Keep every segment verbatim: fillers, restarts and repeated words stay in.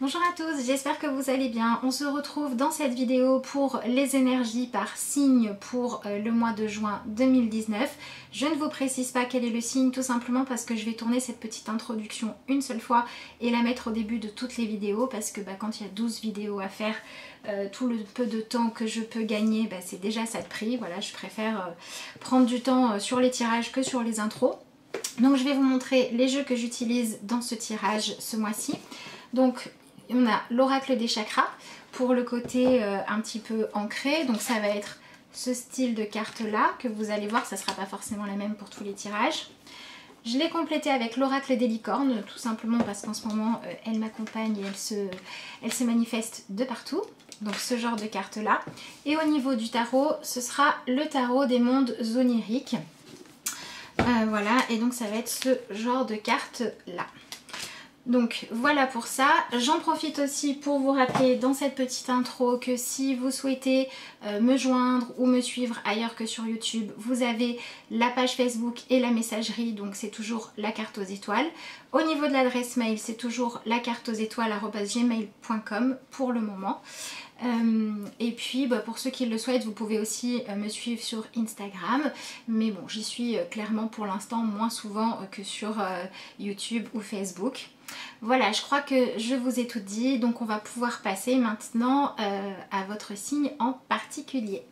Bonjour à tous, j'espère que vous allez bien. On se retrouve dans cette vidéo pour les énergies par signe pour euh, le mois de juin deux mille dix-neuf. Je ne vous précise pas quel est le signe, tout simplement parce que je vais tourner cette petite introduction une seule fois et la mettre au début de toutes les vidéos, parce que bah, quand il y a douze vidéos à faire, euh, tout le peu de temps que je peux gagner, bah, c'est déjà ça de prix. Voilà, je préfère euh, prendre du temps euh, sur les tirages que sur les intros. Donc je vais vous montrer les jeux que j'utilise dans ce tirage ce mois-ci. Donc on a l'oracle des chakras pour le côté euh, un petit peu ancré, donc ça va être ce style de carte là que vous allez voir, ça ne sera pas forcément la même pour tous les tirages. Je l'ai complété avec l'oracle des licornes, tout simplement parce qu'en ce moment euh, elle m'accompagne et elle se, elle se manifeste de partout, donc ce genre de carte là. Et au niveau du tarot, ce sera le tarot des mondes oniriques, euh, voilà, et donc ça va être ce genre de carte là. Donc voilà pour ça. J'en profite aussi pour vous rappeler dans cette petite intro que si vous souhaitez euh, me joindre ou me suivre ailleurs que sur YouTube, vous avez la page Facebook et la messagerie, donc c'est toujours la carte aux étoiles. Au niveau de l'adresse mail, c'est toujours la carte aux étoiles arobase gmail point com pour le moment. Euh, et puis bah, pour ceux qui le souhaitent, vous pouvez aussi euh, me suivre sur Instagram, mais bon, j'y suis euh, clairement pour l'instant moins souvent euh, que sur euh, YouTube ou Facebook. Voilà, je crois que je vous ai tout dit, donc on va pouvoir passer maintenant euh, à votre signe en particulier.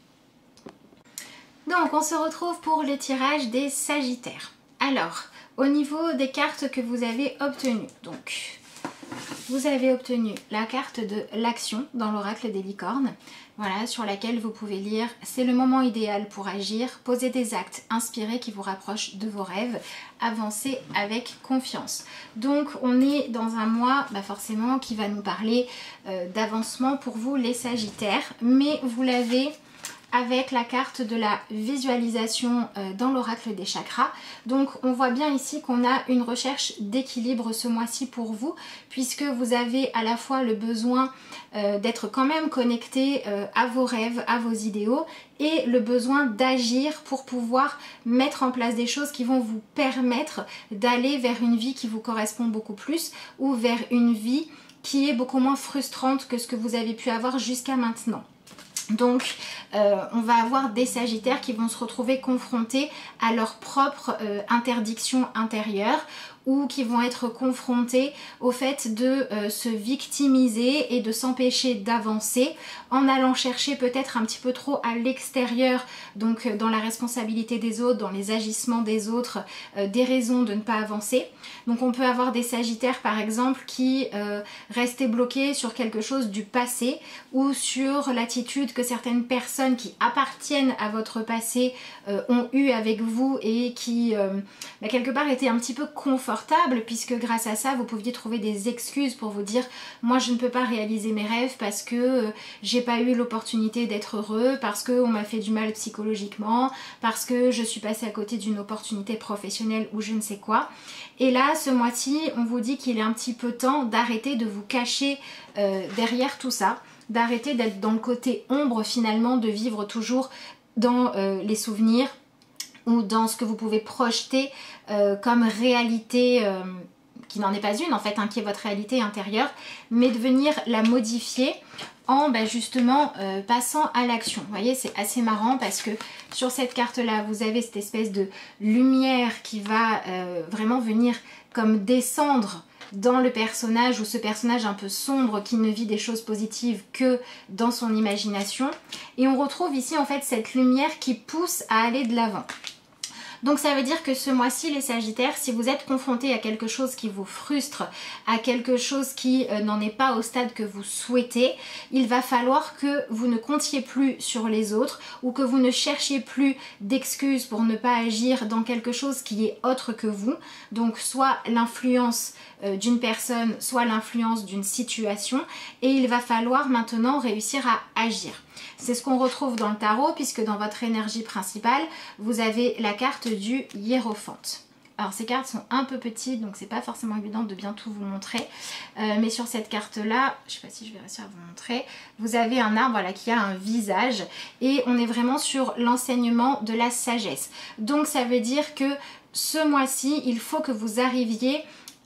Donc on se retrouve pour le tirage des Sagittaires. Alors, au niveau des cartes que vous avez obtenues, donc vous avez obtenu la carte de l'action dans l'oracle des licornes, voilà, sur laquelle vous pouvez lire « C'est le moment idéal pour agir, poser des actes inspirés qui vous rapprochent de vos rêves, avancez avec confiance ». Donc on est dans un mois bah forcément qui va nous parler euh, d'avancement pour vous les Sagittaires, mais vous l'avez avec la carte de la visualisation euh, dans l'oracle des chakras. Donc on voit bien ici qu'on a une recherche d'équilibre ce mois-ci pour vous, puisque vous avez à la fois le besoin euh, d'être quand même connecté euh, à vos rêves, à vos idéaux, et le besoin d'agir pour pouvoir mettre en place des choses qui vont vous permettre d'aller vers une vie qui vous correspond beaucoup plus, ou vers une vie qui est beaucoup moins frustrante que ce que vous avez pu avoir jusqu'à maintenant. Donc euh, on va avoir des Sagittaires qui vont se retrouver confrontés à leur propre euh, interdiction intérieure, ou qui vont être confrontés au fait de euh, se victimiser et de s'empêcher d'avancer en allant chercher peut-être un petit peu trop à l'extérieur, donc euh, dans la responsabilité des autres, dans les agissements des autres, euh, des raisons de ne pas avancer. Donc on peut avoir des Sagittaires par exemple qui euh, restaient bloqués sur quelque chose du passé, ou sur l'attitude que certaines personnes qui appartiennent à votre passé euh, ont eu avec vous, et qui euh, bah, quelque part étaient un petit peu confortables, puisque grâce à ça vous pouviez trouver des excuses pour vous dire moi je ne peux pas réaliser mes rêves parce que euh, j'ai pas eu l'opportunité d'être heureux, parce qu'on m'a fait du mal psychologiquement, parce que je suis passée à côté d'une opportunité professionnelle ou je ne sais quoi. Et là ce mois-ci on vous dit qu'il est un petit peu temps d'arrêter de vous cacher euh, derrière tout ça, d'arrêter d'être dans le côté ombre finalement, de vivre toujours dans euh, les souvenirs ou dans ce que vous pouvez projeter euh, comme réalité euh, qui n'en est pas une en fait, hein, qui est votre réalité intérieure, mais de venir la modifier en bah, justement euh, passant à l'action. Vous voyez, c'est assez marrant parce que sur cette carte là vous avez cette espèce de lumière qui va euh, vraiment venir comme descendre dans le personnage, ou ce personnage un peu sombre qui ne vit des choses positives que dans son imagination, et on retrouve ici en fait cette lumière qui pousse à aller de l'avant. Donc ça veut dire que ce mois-ci les Sagittaires, si vous êtes confrontés à quelque chose qui vous frustre, à quelque chose qui euh, n'en est pas au stade que vous souhaitez, il va falloir que vous ne comptiez plus sur les autres, ou que vous ne cherchiez plus d'excuses pour ne pas agir dans quelque chose qui est autre que vous. Donc soit l'influence euh, d'une personne, soit l'influence d'une situation, et il va falloir maintenant réussir à agir. C'est ce qu'on retrouve dans le tarot, puisque dans votre énergie principale, vous avez la carte du hiérophante. Alors ces cartes sont un peu petites, donc c'est pas forcément évident de bien tout vous montrer. Euh, mais sur cette carte-là, je sais pas si je vais réussir à vous montrer, vous avez un arbre voilà, qui a un visage, et on est vraiment sur l'enseignement de la sagesse. Donc ça veut dire que ce mois-ci, il faut que vous arriviez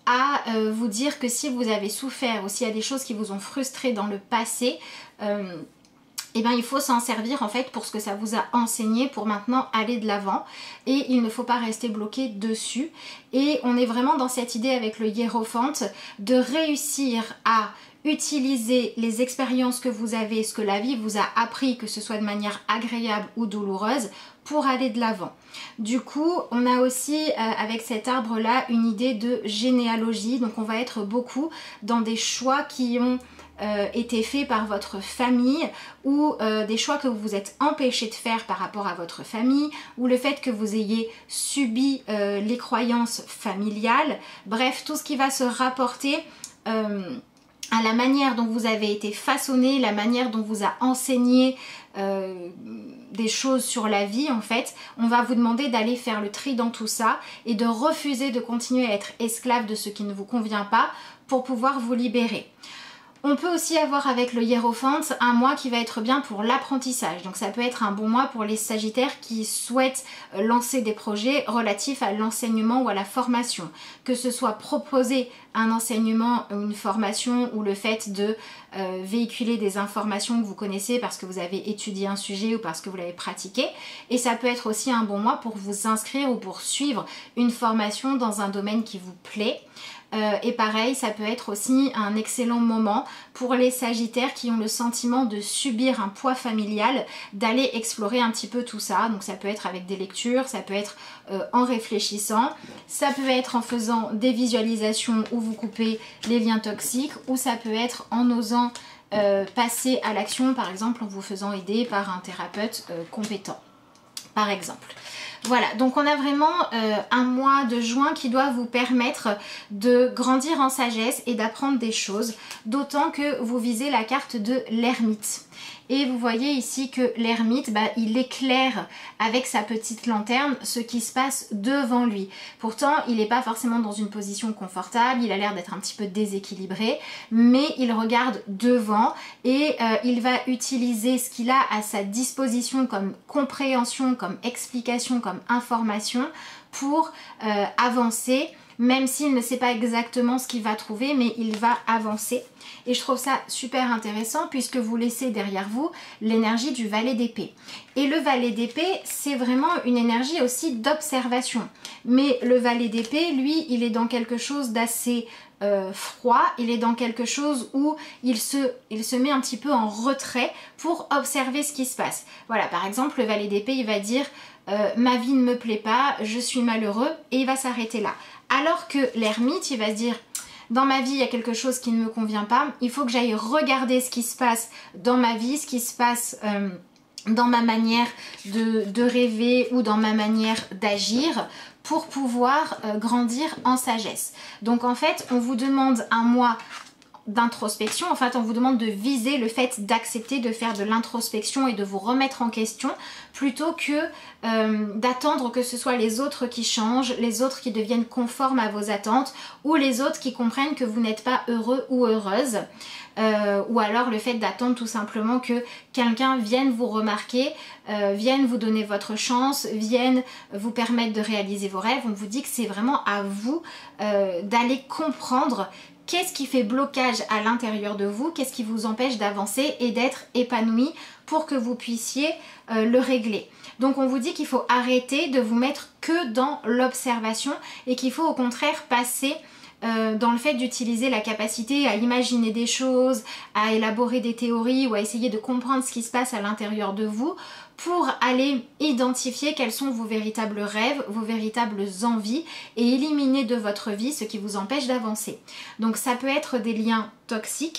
à euh, vous dire que si vous avez souffert ou s'il y a des choses qui vous ont frustré dans le passé, euh, eh bien, il faut s'en servir en fait pour ce que ça vous a enseigné pour maintenant aller de l'avant, et il ne faut pas rester bloqué dessus. Et on est vraiment dans cette idée avec le hiérophante de réussir à utiliser les expériences que vous avez, ce que la vie vous a appris, que ce soit de manière agréable ou douloureuse, pour aller de l'avant. Du coup, on a aussi euh, avec cet arbre là une idée de généalogie, donc on va être beaucoup dans des choix qui ont Euh, été fait par votre famille, ou euh, des choix que vous vous êtes empêché de faire par rapport à votre famille, ou le fait que vous ayez subi euh, les croyances familiales, bref, tout ce qui va se rapporter euh, à la manière dont vous avez été façonné, la manière dont vous a enseigné euh, des choses sur la vie en fait. On va vous demander d'aller faire le tri dans tout ça et de refuser de continuer à être esclave de ce qui ne vous convient pas pour pouvoir vous libérer. On peut aussi avoir avec le hiérophante un mois qui va être bien pour l'apprentissage. Donc ça peut être un bon mois pour les sagittaires qui souhaitent lancer des projets relatifs à l'enseignement ou à la formation. Que ce soit proposer un enseignement ou une formation, ou le fait de euh, véhiculer des informations que vous connaissez parce que vous avez étudié un sujet ou parce que vous l'avez pratiqué. Et ça peut être aussi un bon mois pour vous inscrire ou pour suivre une formation dans un domaine qui vous plaît. Euh, et pareil, ça peut être aussi un excellent moment pour les sagittaires qui ont le sentiment de subir un poids familial, d'aller explorer un petit peu tout ça. Donc ça peut être avec des lectures, ça peut être euh, en réfléchissant, ça peut être en faisant des visualisations où vous coupez les liens toxiques, ou ça peut être en osant euh, passer à l'action, par exemple en vous faisant aider par un thérapeute euh, compétent, par exemple. Voilà, donc on a vraiment euh, un mois de juin qui doit vous permettre de grandir en sagesse et d'apprendre des choses, d'autant que vous visez la carte de l'ermite. Et vous voyez ici que l'ermite, bah, il éclaire avec sa petite lanterne ce qui se passe devant lui. Pourtant, il n'est pas forcément dans une position confortable, il a l'air d'être un petit peu déséquilibré, mais il regarde devant et euh, il va utiliser ce qu'il a à sa disposition comme compréhension, comme explication, comme information pour euh, avancer, même s'il ne sait pas exactement ce qu'il va trouver, mais il va avancer. Et je trouve ça super intéressant puisque vous laissez derrière vous l'énergie du valet d'épée. Et le valet d'épée, c'est vraiment une énergie aussi d'observation. Mais le valet d'épée, lui, il est dans quelque chose d'assez euh, froid, il est dans quelque chose où il se, il se met un petit peu en retrait pour observer ce qui se passe. Voilà, par exemple, le valet d'épée, il va dire euh, « ma vie ne me plaît pas, je suis malheureux » et il va s'arrêter là. Alors que l'ermite, il va se dire « dans ma vie, il y a quelque chose qui ne me convient pas, il faut que j'aille regarder ce qui se passe dans ma vie, ce qui se passe euh, dans ma manière de, de rêver ou dans ma manière d'agir pour pouvoir euh, grandir en sagesse. » Donc en fait, on vous demande un mois d'introspection, en fait on vous demande de viser le fait d'accepter de faire de l'introspection et de vous remettre en question plutôt que euh, d'attendre que ce soit les autres qui changent, les autres qui deviennent conformes à vos attentes ou les autres qui comprennent que vous n'êtes pas heureux ou heureuse. Euh, ou alors le fait d'attendre tout simplement que quelqu'un vienne vous remarquer, euh, vienne vous donner votre chance, vienne vous permettre de réaliser vos rêves. On vous dit que c'est vraiment à vous euh, d'aller comprendre qu'est-ce qui fait blocage à l'intérieur de vous, qu'est-ce qui vous empêche d'avancer et d'être épanoui pour que vous puissiez euh, le régler. Donc on vous dit qu'il faut arrêter de vous mettre que dans l'observation et qu'il faut au contraire passer Euh, dans le fait d'utiliser la capacité à imaginer des choses, à élaborer des théories ou à essayer de comprendre ce qui se passe à l'intérieur de vous pour aller identifier quels sont vos véritables rêves, vos véritables envies et éliminer de votre vie ce qui vous empêche d'avancer. Donc ça peut être des liens toxiques,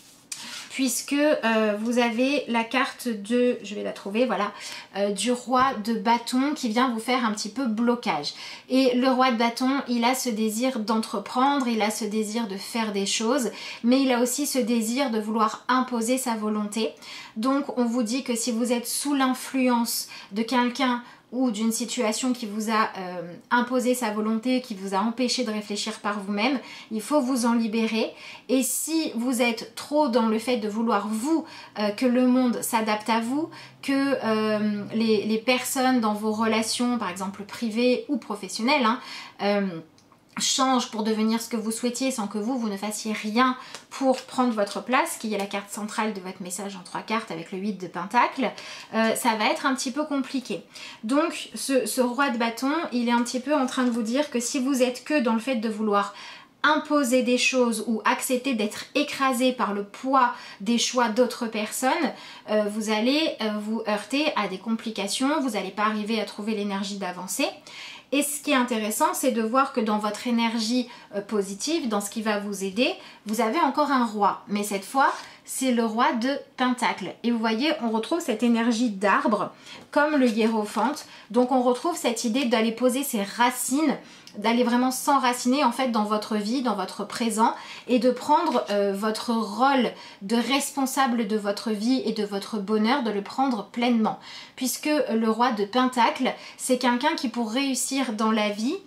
puisque euh, vous avez la carte de, je vais la trouver, voilà, euh, du roi de bâton qui vient vous faire un petit peu blocage. Et le roi de bâton, il a ce désir d'entreprendre, il a ce désir de faire des choses, mais il a aussi ce désir de vouloir imposer sa volonté. Donc on vous dit que si vous êtes sous l'influence de quelqu'un ou d'une situation qui vous a euh, imposé sa volonté, qui vous a empêché de réfléchir par vous-même, il faut vous en libérer. Et si vous êtes trop dans le fait de vouloir vous, euh, que le monde s'adapte à vous, que euh, les, les personnes dans vos relations, par exemple privées ou professionnelles, hein, euh, change pour devenir ce que vous souhaitiez sans que vous, vous ne fassiez rien pour prendre votre place, qui est la carte centrale de votre message en trois cartes avec le huit de Pentacle, euh, ça va être un petit peu compliqué. Donc ce, ce roi de bâton, il est un petit peu en train de vous dire que si vous êtes que dans le fait de vouloir imposer des choses ou accepter d'être écrasé par le poids des choix d'autres personnes, euh, vous allez euh, vous heurter à des complications, vous n'allez pas arriver à trouver l'énergie d'avancer. Et ce qui est intéressant, c'est de voir que dans votre énergie euh, positive, dans ce qui va vous aider, vous avez encore un roi. Mais cette fois, c'est le roi de Pentacle. Et vous voyez, on retrouve cette énergie d'arbre, comme le hiérophante. Donc on retrouve cette idée d'aller poser ses racines, d'aller vraiment s'enraciner en fait dans votre vie, dans votre présent, et de prendre euh, votre rôle de responsable de votre vie et de votre bonheur, de le prendre pleinement. Puisque le roi de Pentacle, c'est quelqu'un qui, pour réussir dans la vie,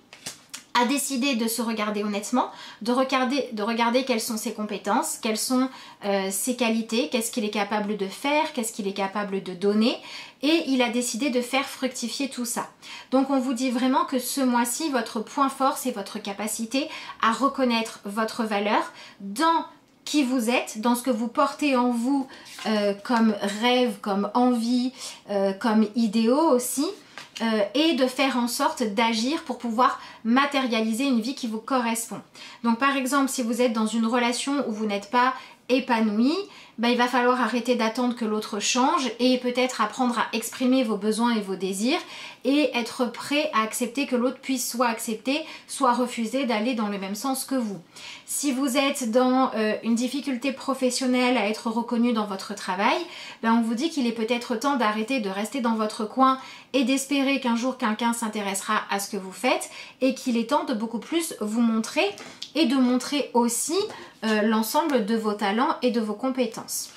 a décidé de se regarder honnêtement, de regarder, de regarder quelles sont ses compétences, quelles sont euh, ses qualités, qu'est-ce qu'il est capable de faire, qu'est-ce qu'il est capable de donner, et il a décidé de faire fructifier tout ça. Donc on vous dit vraiment que ce mois-ci, votre point fort, c'est votre capacité à reconnaître votre valeur dans qui vous êtes, dans ce que vous portez en vous euh, comme rêve, comme envie, euh, comme idéaux aussi, Euh, et de faire en sorte d'agir pour pouvoir matérialiser une vie qui vous correspond. Donc par exemple, si vous êtes dans une relation où vous n'êtes pas épanoui, ben, il va falloir arrêter d'attendre que l'autre change et peut-être apprendre à exprimer vos besoins et vos désirs et être prêt à accepter que l'autre puisse soit accepter, soit refuser d'aller dans le même sens que vous. Si vous êtes dans euh, une difficulté professionnelle à être reconnu dans votre travail, ben, on vous dit qu'il est peut-être temps d'arrêter de rester dans votre coin et d'espérer qu'un jour quelqu'un s'intéressera à ce que vous faites et qu'il est temps de beaucoup plus vous montrer et de montrer aussi euh, l'ensemble de vos talents et de vos compétences.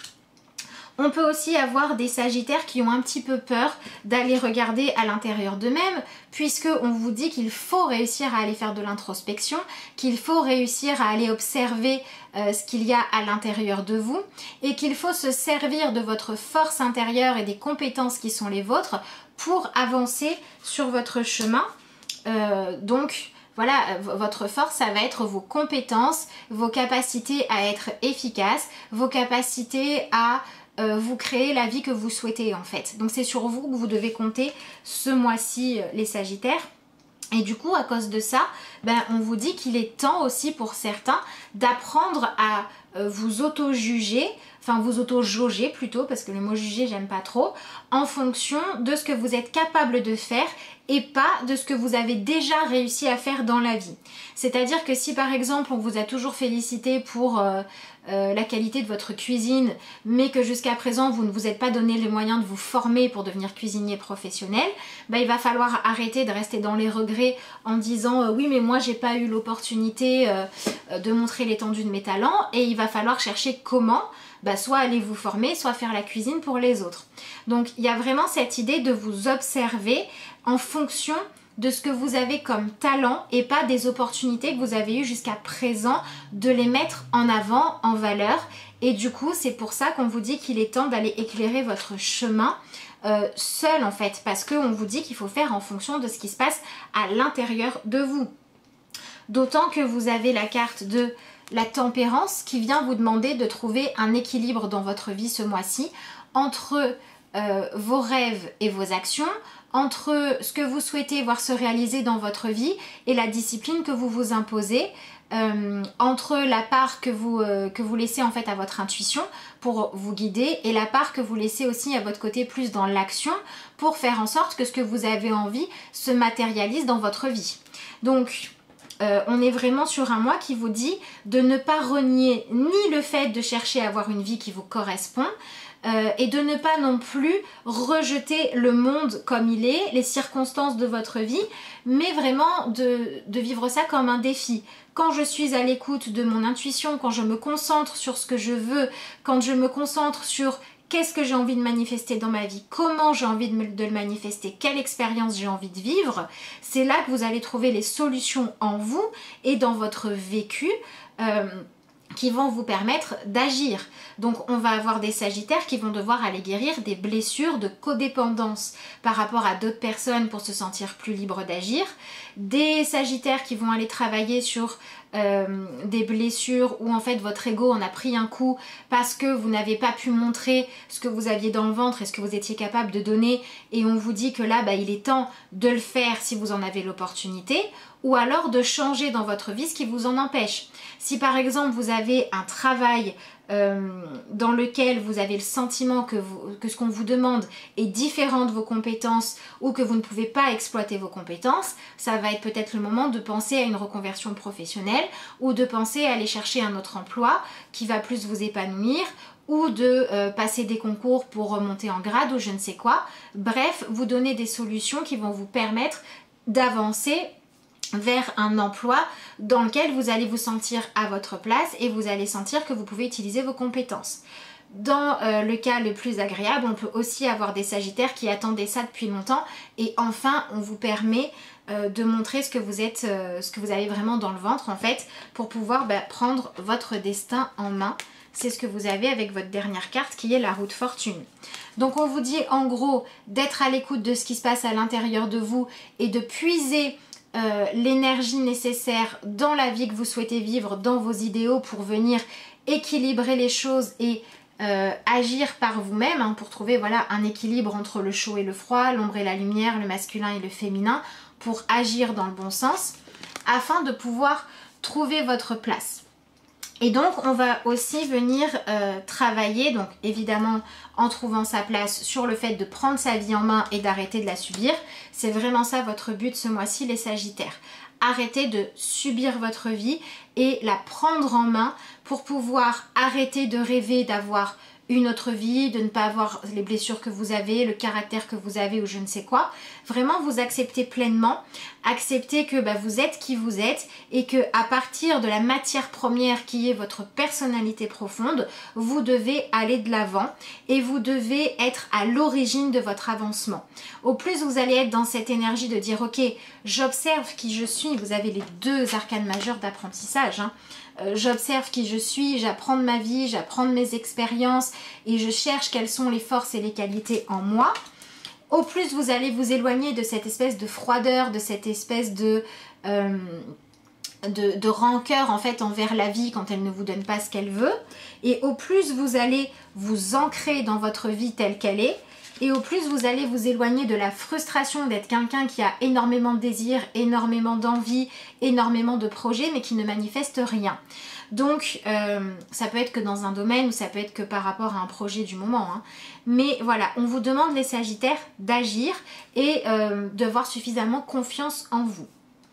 On peut aussi avoir des sagittaires qui ont un petit peu peur d'aller regarder à l'intérieur d'eux-mêmes, puisque on vous dit qu'il faut réussir à aller faire de l'introspection, qu'il faut réussir à aller observer euh, ce qu'il y a à l'intérieur de vous, et qu'il faut se servir de votre force intérieure et des compétences qui sont les vôtres pour avancer sur votre chemin. Euh, donc voilà, votre force, ça va être vos compétences, vos capacités à être efficace, vos capacités à euh, vous créer la vie que vous souhaitez en fait. Donc c'est sur vous que vous devez compter ce mois-ci les Sagittaires. Et du coup, à cause de ça, ben, on vous dit qu'il est temps aussi pour certains d'apprendre à euh, vous auto-juger, enfin vous auto-jauger plutôt, parce que le mot juger, j'aime pas trop, en fonction de ce que vous êtes capable de faire et pas de ce que vous avez déjà réussi à faire dans la vie. C'est-à-dire que si par exemple on vous a toujours félicité pour euh, euh, la qualité de votre cuisine, mais que jusqu'à présent vous ne vous êtes pas donné les moyens de vous former pour devenir cuisinier professionnel, ben, il va falloir arrêter de rester dans les regrets en disant euh, oui mais moi j'ai pas eu l'opportunité euh, de montrer l'étendue de mes talents, et il va falloir chercher comment, bah, soit aller vous former, soit faire la cuisine pour les autres. Donc il y a vraiment cette idée de vous observer en fonction de ce que vous avez comme talent et pas des opportunités que vous avez eues jusqu'à présent, de les mettre en avant, en valeur. Et du coup, c'est pour ça qu'on vous dit qu'il est temps d'aller éclairer votre chemin euh, seul en fait, parce qu'on vous dit qu'il faut faire en fonction de ce qui se passe à l'intérieur de vous. D'autant que vous avez la carte de la tempérance qui vient vous demander de trouver un équilibre dans votre vie ce mois-ci entre euh, vos rêves et vos actions, entre ce que vous souhaitez voir se réaliser dans votre vie et la discipline que vous vous imposez, euh, entre la part que vous, euh, que vous laissez en fait à votre intuition pour vous guider et la part que vous laissez aussi à votre côté plus dans l'action pour faire en sorte que ce que vous avez envie se matérialise dans votre vie. Donc Euh, on est vraiment sur un mois qui vous dit de ne pas renier ni le fait de chercher à avoir une vie qui vous correspond euh, et de ne pas non plus rejeter le monde comme il est, les circonstances de votre vie, mais vraiment de, de vivre ça comme un défi. Quand je suis à l'écoute de mon intuition, quand je me concentre sur ce que je veux, quand je me concentre sur qu'est-ce que j'ai envie de manifester dans ma vie, comment j'ai envie de, me, de le manifester, quelle expérience j'ai envie de vivre, c'est là que vous allez trouver les solutions en vous et dans votre vécu euh, qui vont vous permettre d'agir. Donc on va avoir des sagittaires qui vont devoir aller guérir des blessures de codépendance par rapport à d'autres personnes pour se sentir plus libres d'agir. Des sagittaires qui vont aller travailler sur euh, des blessures où en fait votre ego en a pris un coup parce que vous n'avez pas pu montrer ce que vous aviez dans le ventre et ce que vous étiez capable de donner, et on vous dit que là bah, il est temps de le faire si vous en avez l'opportunité, ou alors de changer dans votre vie ce qui vous en empêche. Si par exemple vous avez un travail euh, dans lequel vous avez le sentiment que, vous, que ce qu'on vous demande est différent de vos compétences ou que vous ne pouvez pas exploiter vos compétences, ça va être peut-être le moment de penser à une reconversion professionnelle ou de penser à aller chercher un autre emploi qui va plus vous épanouir, ou de euh, passer des concours pour remonter en grade ou je ne sais quoi. Bref, vous donner des solutions qui vont vous permettre d'avancer vers un emploi dans lequel vous allez vous sentir à votre place et vous allez sentir que vous pouvez utiliser vos compétences. Dans euh, le cas le plus agréable, on peut aussi avoir des sagittaires qui attendaient ça depuis longtemps et enfin on vous permet euh, de montrer ce que vous êtes, euh, ce que vous avez vraiment dans le ventre en fait, pour pouvoir bah, prendre votre destin en main. C'est ce que vous avez avec votre dernière carte qui est la roue de fortune. Donc on vous dit en gros d'être à l'écoute de ce qui se passe à l'intérieur de vous et de puiser Euh, l'énergie nécessaire dans la vie que vous souhaitez vivre, dans vos idéaux, pour venir équilibrer les choses et euh, agir par vous-même, hein, pour trouver voilà, un équilibre entre le chaud et le froid, l'ombre et la lumière, le masculin et le féminin, pour agir dans le bon sens, afin de pouvoir trouver votre place. Et donc on va aussi venir euh, travailler, donc évidemment en trouvant sa place, sur le fait de prendre sa vie en main et d'arrêter de la subir. C'est vraiment ça votre but ce mois-ci les sagittaires. Arrêtez de subir votre vie et la prendre en main pour pouvoir arrêter de rêver d'avoir une autre vie, de ne pas avoir les blessures que vous avez, le caractère que vous avez ou je ne sais quoi. Vraiment vous acceptez pleinement, acceptez que bah, vous êtes qui vous êtes et que à partir de la matière première qui est votre personnalité profonde, vous devez aller de l'avant et vous devez être à l'origine de votre avancement. Au plus vous allez être dans cette énergie de dire ok, j'observe qui je suis, vous avez les deux arcanes majeures d'apprentissage, hein. Euh, j'observe qui je suis, j'apprends de ma vie, j'apprends de mes expériences et je cherche quelles sont les forces et les qualités en moi. Au plus vous allez vous éloigner de cette espèce de froideur, de cette espèce de, euh, de, de rancœur en fait envers la vie quand elle ne vous donne pas ce qu'elle veut. Et au plus vous allez vous ancrer dans votre vie telle qu'elle est. Et au plus vous allez vous éloigner de la frustration d'être quelqu'un qui a énormément de désirs, énormément d'envie, énormément de projets mais qui ne manifeste rien. Donc euh, ça peut être que dans un domaine ou ça peut être que par rapport à un projet du moment, hein. Mais voilà, on vous demande les sagittaires d'agir et euh, d'avoir suffisamment confiance en vous.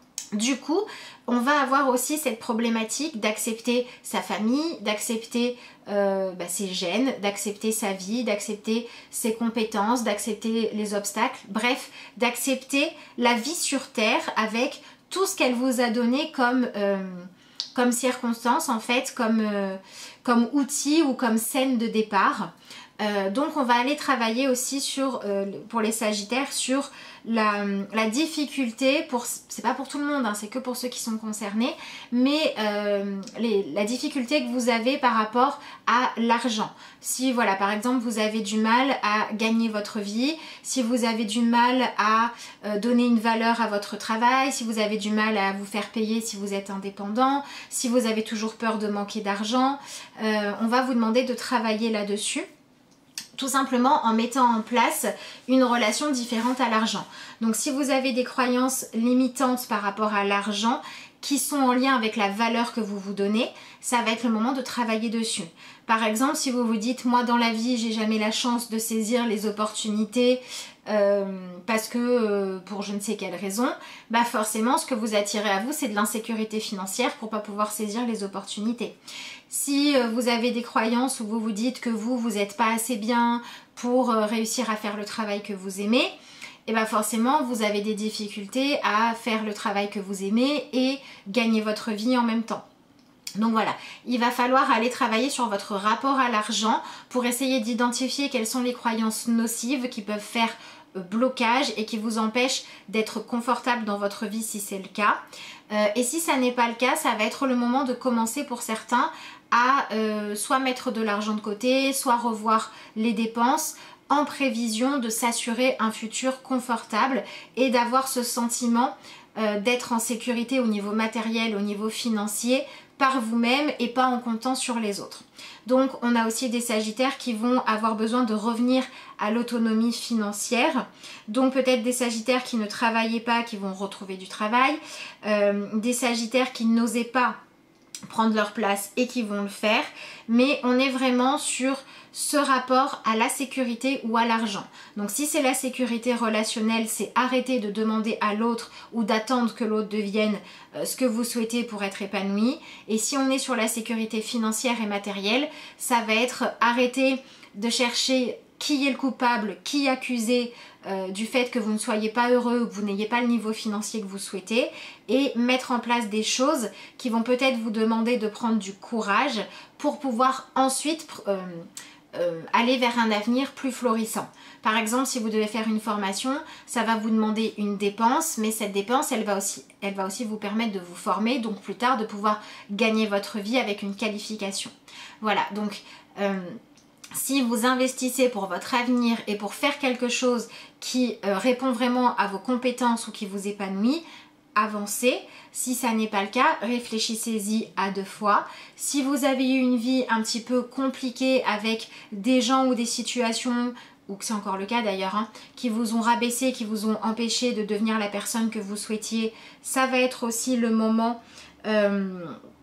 Du coup, on va avoir aussi cette problématique d'accepter sa famille, d'accepter euh, bah, ses gènes, d'accepter sa vie, d'accepter ses compétences, d'accepter les obstacles, bref, d'accepter la vie sur Terre avec tout ce qu'elle vous a donné comme, euh, comme circonstance, en fait, comme, euh, comme outil ou comme scène de départ. Euh, donc on va aller travailler aussi sur, euh, pour les sagittaires sur la, la difficulté, pour, c'est pas pour tout le monde, hein, c'est que pour ceux qui sont concernés, mais euh, les, la difficulté que vous avez par rapport à l'argent. Si voilà, par exemple vous avez du mal à gagner votre vie, si vous avez du mal à euh, donner une valeur à votre travail, si vous avez du mal à vous faire payer si vous êtes indépendant, si vous avez toujours peur de manquer d'argent, euh, on va vous demander de travailler là-dessus. Tout simplement en mettant en place une relation différente à l'argent. Donc si vous avez des croyances limitantes par rapport à l'argent qui sont en lien avec la valeur que vous vous donnez, ça va être le moment de travailler dessus. Par exemple, si vous vous dites, moi dans la vie, j'ai jamais la chance de saisir les opportunités euh, parce que euh, pour je ne sais quelle raison, bah forcément ce que vous attirez à vous, c'est de l'insécurité financière pour pas pouvoir saisir les opportunités. Si euh, vous avez des croyances où vous vous dites que vous, vous n'êtes pas assez bien pour euh, réussir à faire le travail que vous aimez, et bien forcément vous avez des difficultés à faire le travail que vous aimez et gagner votre vie en même temps. Donc voilà, il va falloir aller travailler sur votre rapport à l'argent pour essayer d'identifier quelles sont les croyances nocives qui peuvent faire blocage et qui vous empêchent d'être confortable dans votre vie si c'est le cas. Euh, et si ça n'est pas le cas, ça va être le moment de commencer pour certains à euh, soit mettre de l'argent de côté, soit revoir les dépenses en prévision de s'assurer un futur confortable et d'avoir ce sentiment euh, d'être en sécurité au niveau matériel, au niveau financier, par vous-même et pas en comptant sur les autres. Donc on a aussi des sagittaires qui vont avoir besoin de revenir à l'autonomie financière, donc peut-être des sagittaires qui ne travaillaient pas, qui vont retrouver du travail, euh, des sagittaires qui n'osaient pas prendre leur place et qui vont le faire, mais on est vraiment sur ce rapport à la sécurité ou à l'argent. Donc si c'est la sécurité relationnelle, c'est arrêter de demander à l'autre ou d'attendre que l'autre devienne euh, ce que vous souhaitez pour être épanoui. Et si on est sur la sécurité financière et matérielle, ça va être arrêter de chercher qui est le coupable, qui est accusé euh, du fait que vous ne soyez pas heureux ou que vous n'ayez pas le niveau financier que vous souhaitez, et mettre en place des choses qui vont peut-être vous demander de prendre du courage pour pouvoir ensuite euh, euh, aller vers un avenir plus florissant. Par exemple, si vous devez faire une formation, ça va vous demander une dépense, mais cette dépense, elle va aussi, elle va aussi vous permettre de vous former, donc plus tard de pouvoir gagner votre vie avec une qualification. Voilà, donc euh, si vous investissez pour votre avenir et pour faire quelque chose qui euh, répond vraiment à vos compétences ou qui vous épanouit, avancez. Si ça n'est pas le cas, réfléchissez-y à deux fois. Si vous avez eu une vie un petit peu compliquée avec des gens ou des situations, ou que c'est encore le cas d'ailleurs, hein, qui vous ont rabaissé, qui vous ont empêché de devenir la personne que vous souhaitiez, ça va être aussi le moment... Euh,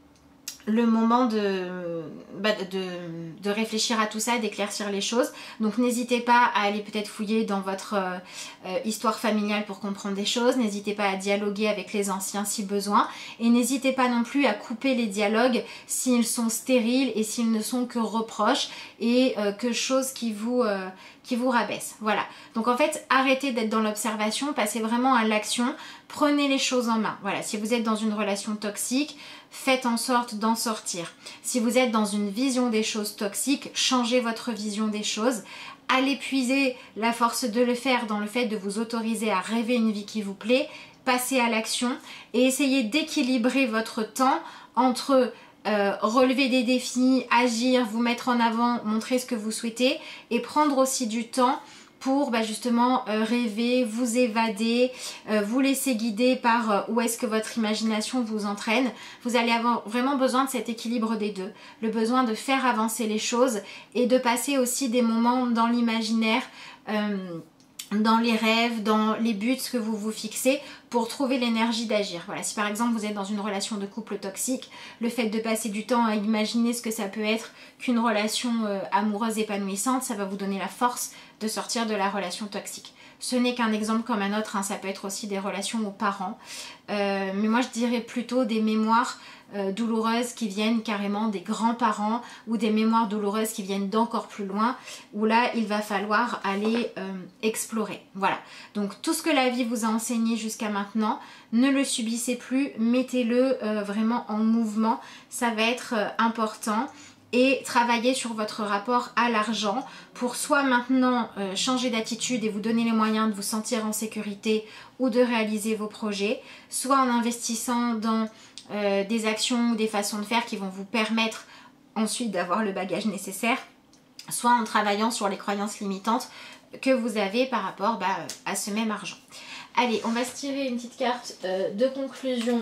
le moment de, bah de, de réfléchir à tout ça, d'éclaircir les choses. Donc n'hésitez pas à aller peut-être fouiller dans votre euh, euh, histoire familiale pour comprendre des choses. N'hésitez pas à dialoguer avec les anciens si besoin. Et n'hésitez pas non plus à couper les dialogues s'ils sont stériles et s'ils ne sont que reproches et euh, que choses qui vous... Euh, qui vous rabaisse. Voilà. Donc en fait, arrêtez d'être dans l'observation, passez vraiment à l'action, prenez les choses en main. Voilà, si vous êtes dans une relation toxique, faites en sorte d'en sortir. Si vous êtes dans une vision des choses toxiques, changez votre vision des choses. Allez puiser la force de le faire dans le fait de vous autoriser à rêver une vie qui vous plaît, passez à l'action et essayez d'équilibrer votre temps entre Euh, relever des défis, agir, vous mettre en avant, montrer ce que vous souhaitez et prendre aussi du temps pour bah, justement euh, rêver, vous évader, euh, vous laisser guider par euh, où est-ce que votre imagination vous entraîne. Vous allez avoir vraiment besoin de cet équilibre des deux, le besoin de faire avancer les choses et de passer aussi des moments dans l'imaginaire, euh, dans les rêves, dans les buts que vous vous fixez pour trouver l'énergie d'agir. Voilà, si par exemple vous êtes dans une relation de couple toxique, le fait de passer du temps à imaginer ce que ça peut être qu'une relation euh, amoureuse épanouissante, ça va vous donner la force de sortir de la relation toxique. Ce n'est qu'un exemple comme un autre, hein, ça peut être aussi des relations aux parents. Euh, mais moi je dirais plutôt des mémoires euh, douloureuses qui viennent carrément des grands-parents ou des mémoires douloureuses qui viennent d'encore plus loin, où là il va falloir aller euh, explorer. Voilà, donc tout ce que la vie vous a enseigné jusqu'à maintenant, ne le subissez plus, mettez-le euh, vraiment en mouvement, ça va être euh, important. Et travailler sur votre rapport à l'argent pour soit maintenant euh, changer d'attitude et vous donner les moyens de vous sentir en sécurité ou de réaliser vos projets, soit en investissant dans euh, des actions ou des façons de faire qui vont vous permettre ensuite d'avoir le bagage nécessaire, soit en travaillant sur les croyances limitantes que vous avez par rapport bah, à ce même argent. Allez, on va se tirer une petite carte euh, de conclusion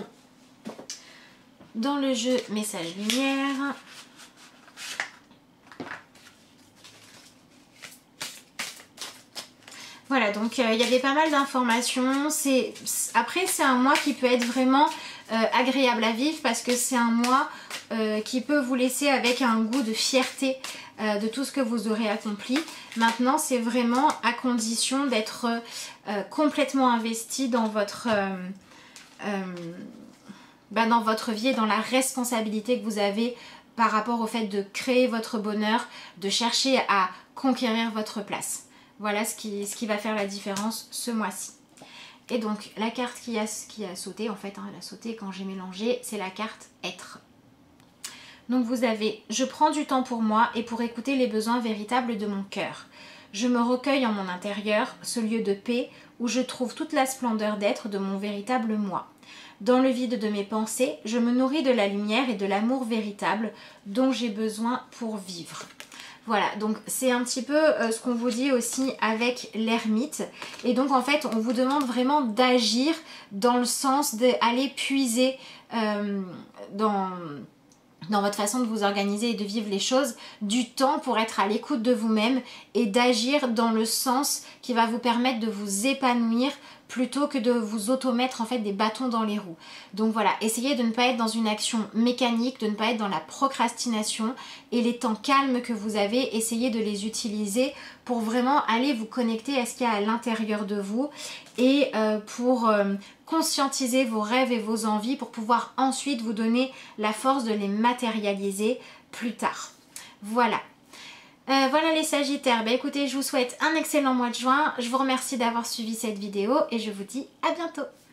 dans le jeu message lumière. Voilà, donc il euh, y avait pas mal d'informations. C'est Après, c'est un mois qui peut être vraiment euh, agréable à vivre parce que c'est un mois euh, qui peut vous laisser avec un goût de fierté euh, de tout ce que vous aurez accompli. Maintenant, c'est vraiment à condition d'être euh, complètement investi dans votre, euh, euh, bah, dans votre vie et dans la responsabilité que vous avez par rapport au fait de créer votre bonheur, de chercher à conquérir votre place. Voilà ce qui, ce qui va faire la différence ce mois-ci. Et donc la carte qui a, qui a sauté, en fait, hein, elle a sauté quand j'ai mélangé, c'est la carte être. Donc vous avez, je prends du temps pour moi et pour écouter les besoins véritables de mon cœur. Je me recueille en mon intérieur, ce lieu de paix où je trouve toute la splendeur d'être de mon véritable moi. dans le vide de mes pensées, je me nourris de la lumière et de l'amour véritable dont j'ai besoin pour vivre. Voilà, donc c'est un petit peu euh, ce qu'on vous dit aussi avec l'ermite. Et donc en fait, on vous demande vraiment d'agir dans le sens d'aller puiser euh, dans... dans votre façon de vous organiser et de vivre les choses, du temps pour être à l'écoute de vous-même et d'agir dans le sens qui va vous permettre de vous épanouir plutôt que de vous automettre en fait des bâtons dans les roues. Donc voilà, essayez de ne pas être dans une action mécanique, de ne pas être dans la procrastination, et les temps calmes que vous avez, essayez de les utiliser pour vraiment aller vous connecter à ce qu'il y a à l'intérieur de vous et euh, pour euh, conscientiser vos rêves et vos envies pour pouvoir ensuite vous donner la force de les matérialiser plus tard. Voilà. Euh, voilà les Sagittaires, bah écoutez, je vous souhaite un excellent mois de juin, je vous remercie d'avoir suivi cette vidéo et je vous dis à bientôt.